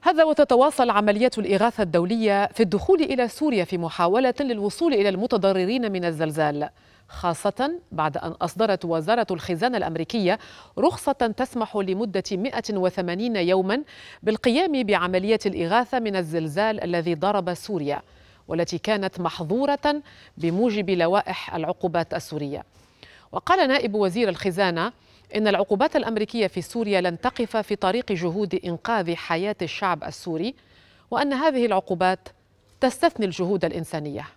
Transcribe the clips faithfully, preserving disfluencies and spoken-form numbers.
هذا وتتواصل عمليات الإغاثة الدولية في الدخول إلى سوريا في محاولة للوصول إلى المتضررين من الزلزال، خاصة بعد أن أصدرت وزارة الخزانة الأمريكية رخصة تسمح لمدة مئة وثمانين يوما بالقيام بعملية الإغاثة من الزلزال الذي ضرب سوريا، والتي كانت محظورة بموجب لوائح العقوبات السورية. وقال نائب وزير الخزانة إن العقوبات الأمريكية في سوريا لن تقف في طريق جهود إنقاذ حياة الشعب السوري، وأن هذه العقوبات تستثني الجهود الإنسانية.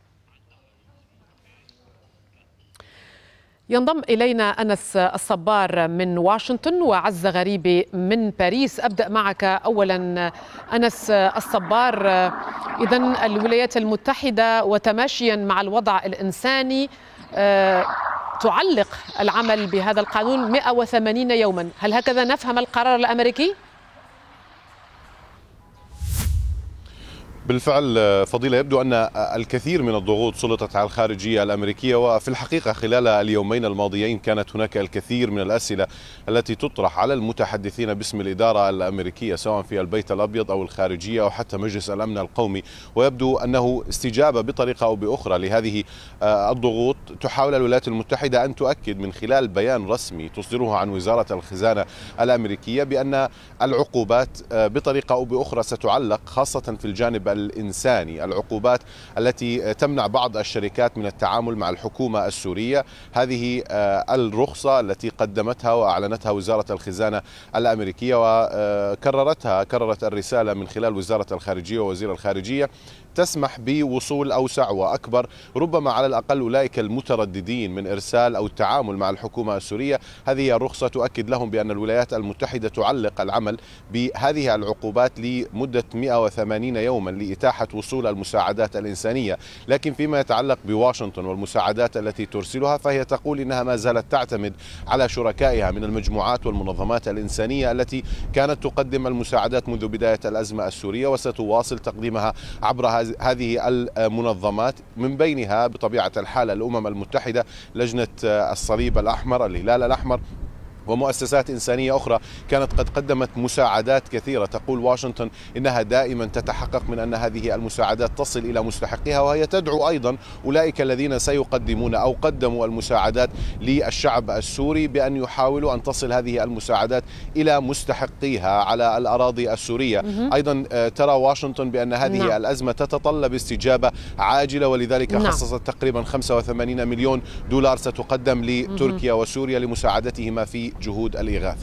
ينضم إلينا أنس الصبار من واشنطن وعزة غريبي من باريس. أبدأ معك أولا أنس الصبار، إذن الولايات المتحدة وتماشيا مع الوضع الإنساني تعلق العمل بهذا القانون مئة وثمانين يوما، هل هكذا نفهم القرار الأمريكي؟ بالفعل فضيلة، يبدو أن الكثير من الضغوط سلطت على الخارجية الأمريكية، وفي الحقيقة خلال اليومين الماضيين كانت هناك الكثير من الأسئلة التي تطرح على المتحدثين باسم الإدارة الأمريكية سواء في البيت الأبيض أو الخارجية أو حتى مجلس الأمن القومي، ويبدو أنه استجابة بطريقة أو بأخرى لهذه الضغوط تحاول الولايات المتحدة أن تؤكد من خلال بيان رسمي تصدره عن وزارة الخزانة الأمريكية بأن العقوبات بطريقة أو بأخرى ستعلق، خاصة في الجانب الإنساني، العقوبات التي تمنع بعض الشركات من التعامل مع الحكومة السورية. هذه الرخصة التي قدمتها وأعلنتها وزارة الخزانة الأمريكية وكررتها كررت الرسالة من خلال وزارة الخارجية ووزير الخارجية، تسمح بوصول أوسع وأكبر ربما على الأقل أولئك المترددين من إرسال أو التعامل مع الحكومة السورية. هذه الرخصة تؤكد لهم بأن الولايات المتحدة تعلق العمل بهذه العقوبات لمدة مئة وثمانين يوما لإتاحة وصول المساعدات الإنسانية. لكن فيما يتعلق بواشنطن والمساعدات التي ترسلها فهي تقول إنها ما زالت تعتمد على شركائها من المجموعات والمنظمات الإنسانية التي كانت تقدم المساعدات منذ بداية الأزمة السورية، وستواصل تقديمها عبر هذه المنظمات، من بينها بطبيعة الحال الأمم المتحدة، لجنة الصليب الأحمر، الهلال الأحمر، ومؤسسات إنسانية أخرى كانت قد قدمت مساعدات كثيرة. تقول واشنطن إنها دائما تتحقق من أن هذه المساعدات تصل إلى مستحقيها، وهي تدعو أيضا أولئك الذين سيقدمون أو قدموا المساعدات للشعب السوري بأن يحاولوا أن تصل هذه المساعدات إلى مستحقيها على الأراضي السورية. أيضا ترى واشنطن بأن هذه نعم. الأزمة تتطلب استجابة عاجلة، ولذلك نعم. خصصت تقريبا خمسة وثمانين مليون دولار ستقدم لتركيا وسوريا لمساعدتهما في جهود الإغاثة.